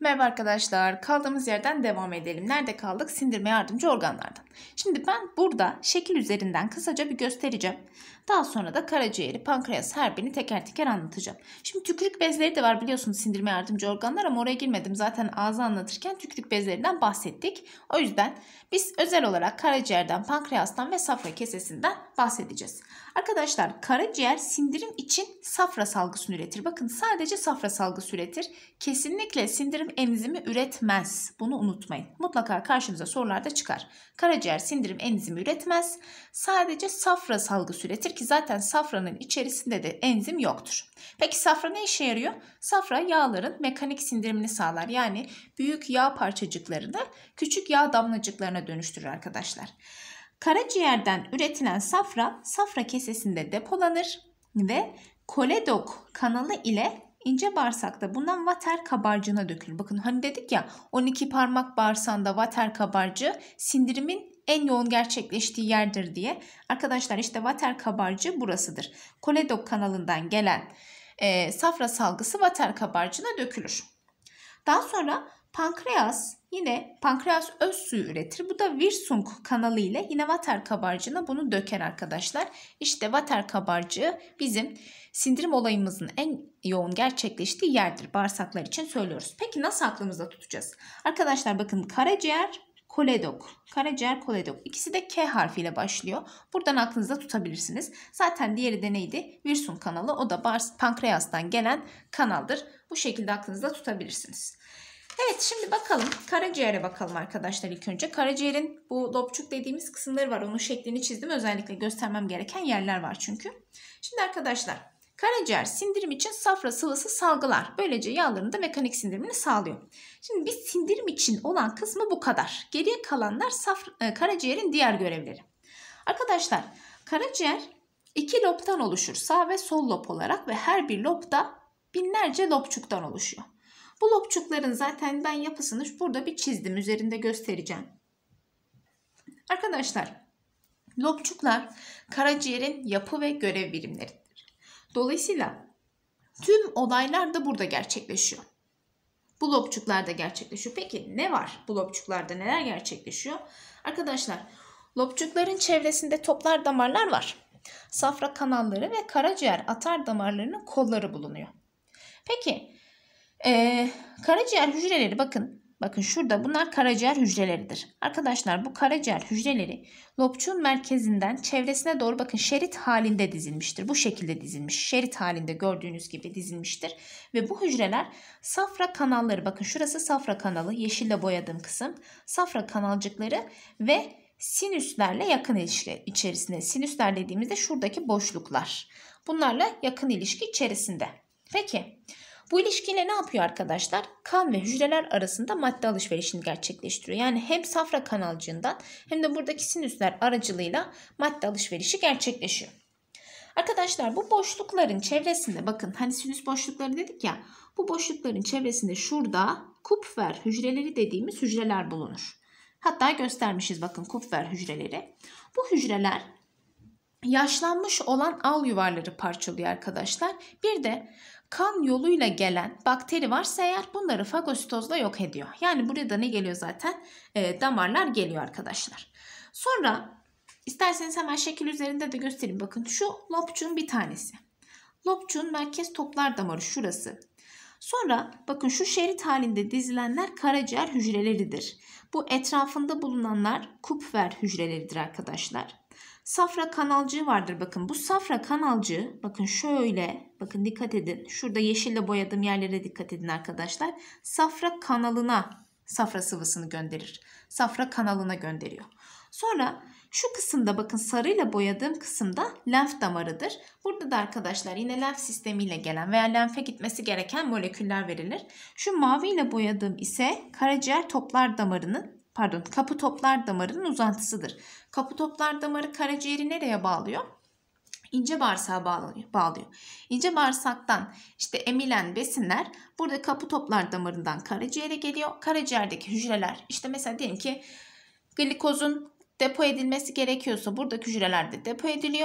Merhaba arkadaşlar. Kaldığımız yerden devam edelim. Nerede kaldık? Sindirme yardımcı organlardan. Şimdi ben burada şekil üzerinden kısaca bir göstereceğim. Daha sonra da karaciğeri, pankreas her birini teker teker anlatacağım. Şimdi tükürük bezleri de var biliyorsunuz sindirme yardımcı organlar ama oraya girmedim. Zaten ağzı anlatırken tükürük bezlerinden bahsettik. O yüzden biz özel olarak karaciğerden, pankreastan ve safra kesesinden bahsedeceğiz. Arkadaşlar karaciğer sindirim için safra salgısını üretir. Bakın sadece safra salgısı üretir. Kesinlikle sindirim enzimi üretmez. Bunu unutmayın. Mutlaka karşınıza sorularda çıkar. Karaciğer sindirim enzimi üretmez. Sadece safra salgısı üretir ki zaten safranın içerisinde de enzim yoktur. Peki safra ne işe yarıyor? Safra yağların mekanik sindirimini sağlar. Yani büyük yağ parçacıklarını küçük yağ damlacıklarına dönüştürür arkadaşlar. Karaciğerden üretilen safra kesesinde depolanır ve koledok kanalı ile ince bağırsakta bundan vater kabarcığına dökülür. Bakın hani dedik ya 12 parmak bağırsağında vater kabarcığı sindirimin en yoğun gerçekleştiği yerdir diye. Arkadaşlar işte vater kabarcığı burasıdır. Koledok kanalından gelen safra salgısı vater kabarcığına dökülür. Daha sonra pankreas yine pankreas öz suyu üretir. Bu da Wirsung kanalı ile yine vater kabarcığına bunu döker arkadaşlar. İşte vater kabarcığı bizim sindirim olayımızın en yoğun gerçekleştiği yerdir. Bağırsaklar için söylüyoruz. Peki nasıl aklımızda tutacağız? Arkadaşlar bakın karaciğer, koledok. Karaciğer, koledok. İkisi de K harfiyle başlıyor. Buradan aklınızda tutabilirsiniz. Zaten diğeri de neydi? Wirsung kanalı. O da pankreastan gelen kanaldır. Bu şekilde aklınızda tutabilirsiniz. Evet şimdi bakalım karaciğere bakalım arkadaşlar ilk önce. Karaciğerin bu lobçuk dediğimiz kısımları var. Onun şeklini çizdim. Özellikle göstermem gereken yerler var çünkü. Şimdi arkadaşlar karaciğer sindirim için safra sıvısı salgılar. Böylece yağların da mekanik sindirimini sağlıyor. Şimdi biz sindirim için olan kısmı bu kadar. Geriye kalanlar karaciğerin diğer görevleri. Arkadaşlar karaciğer iki lobtan oluşur. Sağ ve sol lob olarak ve her bir lobda binlerce lobçuktan oluşuyor. Bu lobçukların zaten ben yapısını burada bir çizdim. Üzerinde göstereceğim. Arkadaşlar lobçuklar karaciğerin yapı ve görev birimleridir. Dolayısıyla tüm olaylar da burada gerçekleşiyor. Bu lobçuklarda gerçekleşiyor. Peki ne var bu lobçuklarda, neler gerçekleşiyor? Arkadaşlar lobçukların çevresinde toplar damarlar var. Safra kanalları ve karaciğer atar damarlarının kolları bulunuyor. Peki karaciğer hücreleri bakın şurada bunlar karaciğer hücreleridir. Arkadaşlar bu karaciğer hücreleri lobçuğun merkezinden çevresine doğru bakın şerit halinde dizilmiştir. Bu şekilde dizilmiş. Şerit halinde gördüğünüz gibi dizilmiştir. Ve bu hücreler safra kanalları bakın şurası safra kanalı yeşille boyadığım kısım. Safra kanalcıkları ve sinüslerle yakın ilişki içerisinde. Sinüsler dediğimizde şuradaki boşluklar. Bunlarla yakın ilişki içerisinde. Peki bu ilişkiyle ne yapıyor arkadaşlar? Kan ve hücreler arasında madde alışverişini gerçekleştiriyor. Yani hem safra kanalcığından hem de buradaki sinüsler aracılığıyla madde alışverişi gerçekleşiyor. Arkadaşlar bu boşlukların çevresinde bakın hani sinüs boşlukları dedik ya. Bu boşlukların çevresinde şurada Kupfer hücreleri dediğimiz hücreler bulunur. Hatta göstermişiz bakın Kupfer hücreleri. Bu hücreler yaşlanmış olan al yuvarları parçalıyor arkadaşlar. Bir de kan yoluyla gelen bakteri varsa eğer bunları fagositozla yok ediyor. Yani buraya da ne geliyor zaten? Damarlar geliyor arkadaşlar. Sonra isterseniz hemen şekil üzerinde de göstereyim. Bakın şu lobçuğun bir tanesi. Lobçuğun merkez toplar damarı şurası. Sonra bakın şu şerit halinde dizilenler karaciğer hücreleridir. Bu etrafında bulunanlar Kupfer hücreleridir arkadaşlar. Safra kanalcığı vardır bakın. Bu safra kanalcığı bakın şöyle bakın dikkat edin. Şurada yeşille boyadığım yerlere dikkat edin arkadaşlar. Safra kanalına safra sıvısını gönderir. Safra kanalına gönderiyor. Sonra şu kısımda bakın sarıyla boyadığım kısımda lenf damarıdır. Burada da arkadaşlar yine lenf sistemiyle gelen veya lenfe gitmesi gereken moleküller verilir. Şu maviyle boyadığım ise karaciğer toplar damarının kapı toplar damarının uzantısıdır. Kapı toplar damarı karaciğeri nereye bağlıyor? İnce bağırsağa bağlıyor. İnce bağırsaktan işte emilen besinler burada kapı toplar damarından karaciğere geliyor. Karaciğerdeki hücreler işte mesela diyelim ki glikozun depo edilmesi gerekiyorsa buradaki hücrelerde depo ediliyor.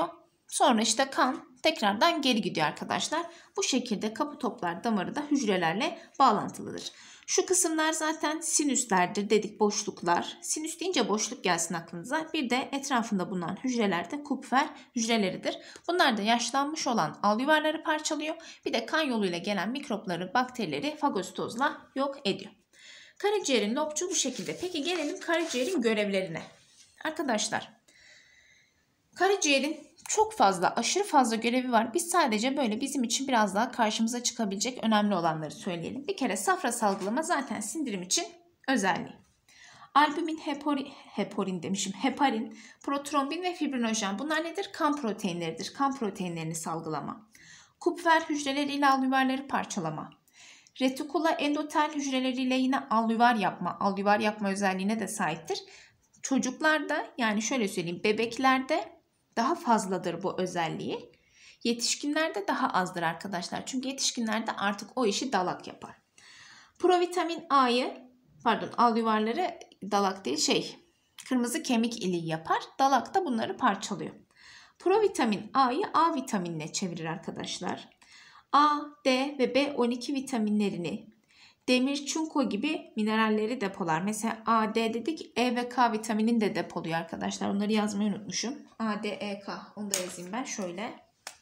Sonra işte kan tekrardan geri gidiyor arkadaşlar. Bu şekilde kapı toplar damarı da hücrelerle bağlantılıdır. Şu kısımlar zaten sinüslerdir dedik, boşluklar. Sinüs deyince boşluk gelsin aklınıza. Bir de etrafında bulunan hücreler de Kupfer hücreleridir. Bunlar da yaşlanmış olan alüvarları parçalıyor. Bir de kan yoluyla gelen mikropları, bakterileri fagositozla yok ediyor. Karaciğerin lobçuğu bu şekilde. Peki gelelim karaciğerin görevlerine. Arkadaşlar, karaciğerin çok fazla, aşırı fazla görevi var. Biz sadece böyle bizim için biraz daha karşımıza çıkabilecek önemli olanları söyleyelim. Bir kere safra salgılama zaten sindirim için özelliği. Albumin, heparin, protrombin ve fibrinojen, bunlar nedir? Kan proteinleridir. Kan proteinlerini salgılama. Kupfer hücreleriyle alüvarları parçalama. Retikula endotel hücreleriyle yine alüvar yapma özelliğine de sahiptir. Çocuklarda, yani şöyle söyleyeyim, bebeklerde daha fazladır bu özelliği. Yetişkinlerde daha azdır arkadaşlar. Çünkü yetişkinlerde artık o işi dalak yapar. Provitamin alüvarları dalak değil kırmızı kemik iliği yapar. Dalak da bunları parçalıyor. Provitamin A'yı A vitaminine çevirir arkadaşlar. A, D ve B12 vitaminlerini, demir, çinko gibi mineralleri depolar. Mesela A, D dedik, E ve K vitaminini de depoluyor arkadaşlar. Onları yazmayı unutmuşum. A, D, E, K. Onu da yazayım ben şöyle.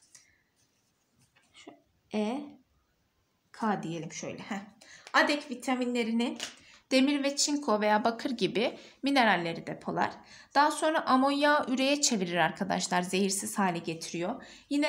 E, K diyelim şöyle. Adek vitaminlerini, demir ve çinko veya bakır gibi mineralleri depolar. Daha sonra amonyağı üreye çevirir arkadaşlar. Zehirsiz hale getiriyor. Yine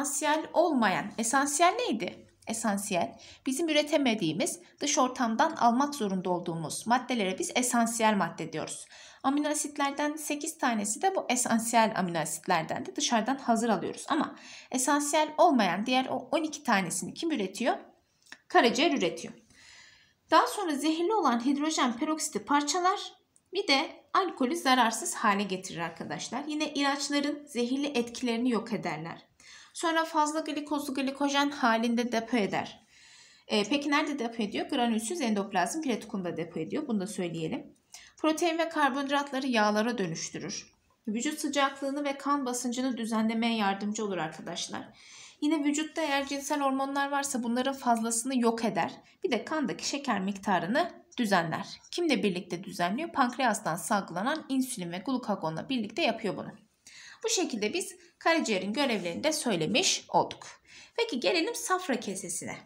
esansiyel neydi? Esansiyel, bizim üretemediğimiz, dış ortamdan almak zorunda olduğumuz maddelere biz esansiyel madde diyoruz. Amino asitlerden 8 tanesi de bu esansiyel amino asitlerden de dışarıdan hazır alıyoruz. Ama esansiyel olmayan diğer o 12 tanesini kim üretiyor? Karaciğer üretiyor. Daha sonra zehirli olan hidrojen peroksiti parçalar, bir de alkolü zararsız hale getirir arkadaşlar. Yine ilaçların zehirli etkilerini yok ederler. Sonra fazla glikozu glikojen halinde depo eder. Peki nerede depo ediyor? Granülsüz endoplazm retikulumda depo ediyor. Bunu da söyleyelim. Protein ve karbonhidratları yağlara dönüştürür. Vücut sıcaklığını ve kan basıncını düzenlemeye yardımcı olur arkadaşlar. Yine vücutta eğer cinsel hormonlar varsa bunların fazlasını yok eder. Bir de kandaki şeker miktarını düzenler. Kimle birlikte düzenliyor? Pankreastan salgılanan insülin ve glukagonla birlikte yapıyor bunu. Bu şekilde biz karaciğerin görevlerini de söylemiş olduk. Peki gelelim safra kesesine.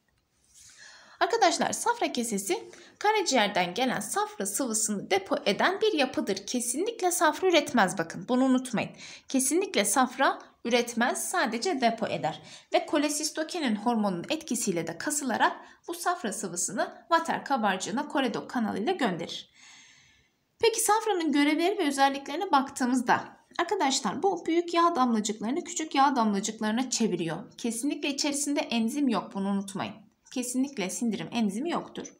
Arkadaşlar, safra kesesi karaciğerden gelen safra sıvısını depo eden bir yapıdır. Kesinlikle safra üretmez, bakın bunu unutmayın. Kesinlikle safra üretmez, sadece depo eder. Ve kolesistokinin hormonunun etkisiyle de kasılarak bu safra sıvısını vater kabarcığına koledok kanalıyla gönderir. Peki safranın görevleri ve özelliklerine baktığımızda arkadaşlar, bu büyük yağ damlacıklarını küçük yağ damlacıklarına çeviriyor. Kesinlikle içerisinde enzim yok, bunu unutmayın. Kesinlikle sindirim enzimi yoktur.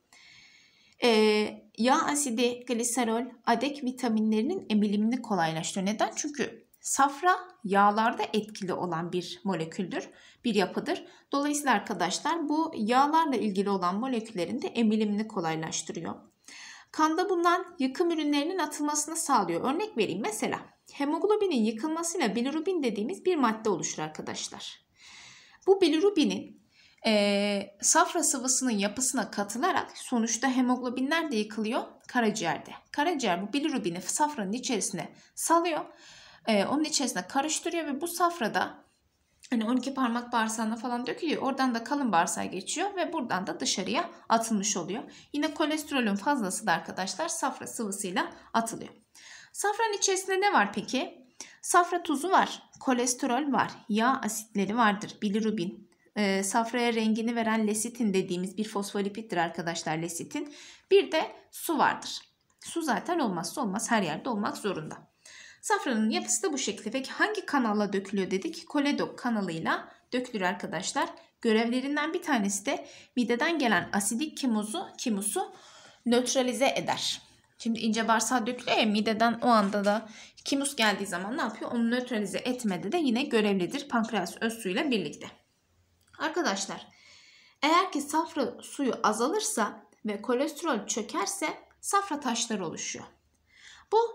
Yağ asidi, gliserol, adek vitaminlerinin emilimini kolaylaştırıyor. Neden? Çünkü safra yağlarda etkili olan bir moleküldür, bir yapıdır. Dolayısıyla arkadaşlar bu yağlarla ilgili olan moleküllerin de emilimini kolaylaştırıyor. Kanda bulunan yıkım ürünlerinin atılmasını sağlıyor. Örnek vereyim, mesela hemoglobinin yıkılmasıyla bilirubin dediğimiz bir madde oluşur arkadaşlar. Bu bilirubinin safra sıvısının yapısına katılarak sonuçta hemoglobinler de yıkılıyor karaciğerde. Karaciğer bu bilirubini safranın içerisine salıyor. Onun içerisine karıştırıyor ve bu safrada hani 12 parmak bağırsağına falan dökülüyor. Oradan da kalın bağırsağa geçiyor ve buradan da dışarıya atılmış oluyor. Yine kolesterolün fazlası da arkadaşlar safra sıvısıyla atılıyor. Safranın içerisinde ne var peki? Safra tuzu var, kolesterol var, yağ asitleri vardır, bilirubin. Safraya rengini veren lesitin dediğimiz bir fosfolipittir arkadaşlar, lesitin. Bir de su vardır. Su zaten olmazsa olmaz, her yerde olmak zorunda. Safranın yapısı da bu şekilde. Peki hangi kanalla dökülüyor dedik? Koledok kanalıyla dökülür arkadaşlar. Görevlerinden bir tanesi de mideden gelen asidik kimusu nötralize eder. Şimdi ince bağırsağa dökülüyor ya, mideden o anda da kimus geldiği zaman ne yapıyor? Onu nötralize etmede de yine görevlidir pankreas öz suyuyla birlikte. Arkadaşlar, eğer ki safra suyu azalırsa ve kolesterol çökerse safra taşları oluşuyor. Bu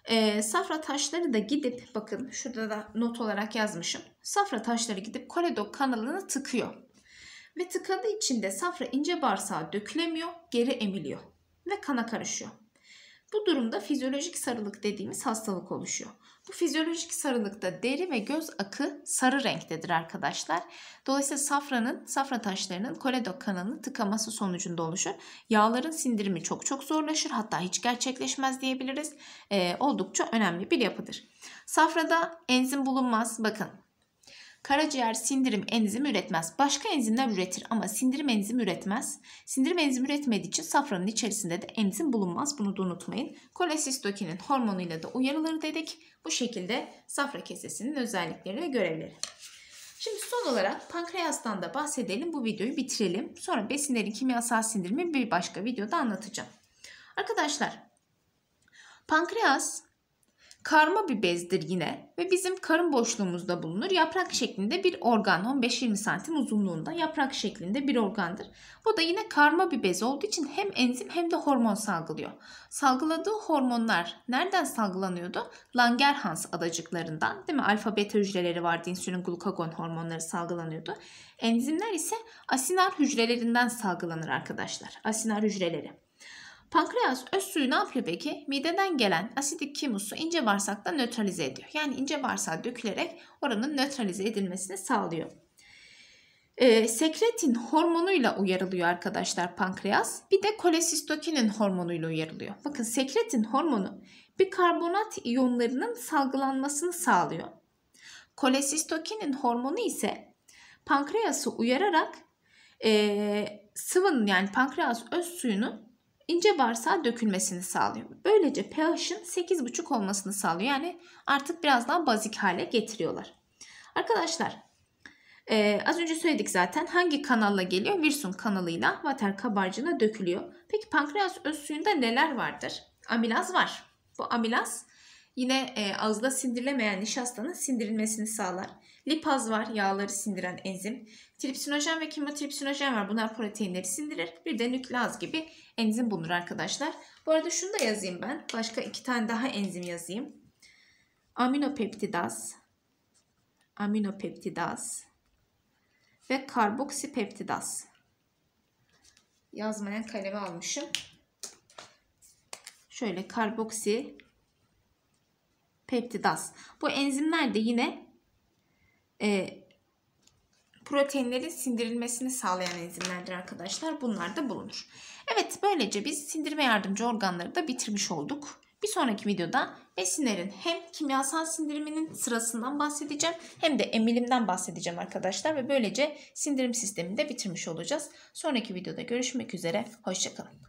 Safra taşları da gidip, bakın şurada da not olarak yazmışım. Safra taşları gidip koledok kanalını tıkıyor. Ve tıkadığı için de safra ince bağırsağa dökülemiyor, geri emiliyor ve kana karışıyor. Bu durumda fizyolojik sarılık dediğimiz hastalık oluşuyor. Bu fizyolojik sarılıkta deri ve göz akı sarı renktedir arkadaşlar. Dolayısıyla safra taşlarının koledok kanalını tıkaması sonucunda oluşur. Yağların sindirimi çok zorlaşır, hatta hiç gerçekleşmez diyebiliriz. Oldukça önemli bir yapıdır. Safrada enzim bulunmaz. Bakın. Karaciğer sindirim enzimi üretmez. Başka enzimler üretir ama sindirim enzimi üretmez. Sindirim enzimi üretmediği için safranın içerisinde de enzim bulunmaz. Bunu da unutmayın. Kolesistokinin hormonuyla da uyarılır dedik. Bu şekilde safra kesesinin özellikleri ve görevleri. Şimdi son olarak pankreastan da bahsedelim. Bu videoyu bitirelim. Sonra besinlerin kimyasal sindirimi bir başka videoda anlatacağım. Arkadaşlar, pankreas karma bir bezdir yine ve bizim karın boşluğumuzda bulunur. Yaprak şeklinde bir organ, 15-20 santim uzunluğunda yaprak şeklinde bir organdır. Bu da yine karma bir bez olduğu için hem enzim hem de hormon salgılıyor. Salgıladığı hormonlar nereden salgılanıyordu? Langerhans adacıklarından, değil mi? Alfa beta hücreleri vardı, insülin glukagon hormonları salgılanıyordu. Enzimler ise asinar hücrelerinden salgılanır arkadaşlar. Asinar hücreleri. Pankreas öz suyu ne yapıyor peki? Mideden gelen asidik kimusu ince bağırsakta nötralize ediyor. Yani ince bağırsağa dökülerek oranın nötralize edilmesini sağlıyor. Sekretin hormonuyla uyarılıyor arkadaşlar pankreas. Bir de kolesistokinin hormonuyla uyarılıyor. Bakın sekretin hormonu bikarbonat iyonlarının salgılanmasını sağlıyor. Kolesistokinin hormonu ise pankreası uyararak sıvının, yani pankreas öz suyunun ince bağırsağa dökülmesini sağlıyor. Böylece pH'ın 8,5 olmasını sağlıyor. Yani artık biraz daha bazik hale getiriyorlar. Arkadaşlar az önce söyledik zaten, hangi kanalla geliyor? Wilson kanalıyla vater kabarcığına dökülüyor. Peki pankreas öz suyunda neler vardır? Amilaz var. Bu amilaz yine ağızda sindirilemeyen nişastanın sindirilmesini sağlar. Lipaz var, yağları sindiren enzim. Tripsinojen ve kemotripsinojen var. Bunlar proteinleri sindirir. Bir de nükleaz gibi enzim bulunur arkadaşlar. Bu arada şunu da yazayım ben. Başka 2 tane daha enzim yazayım. Aminopeptidaz ve karboksipeptidaz. Yazmayan kalemi almışım. Şöyle karboksipeptidaz. Bu enzimler de yine proteinlerin sindirilmesini sağlayan enzimlerdir arkadaşlar. Bunlar da bulunur. Evet, böylece biz sindirime yardımcı organları da bitirmiş olduk. Bir sonraki videoda besinlerin hem kimyasal sindiriminin sırasından bahsedeceğim hem de emilimden bahsedeceğim arkadaşlar. Ve böylece sindirim sistemini de bitirmiş olacağız. Sonraki videoda görüşmek üzere. Hoşça kalın.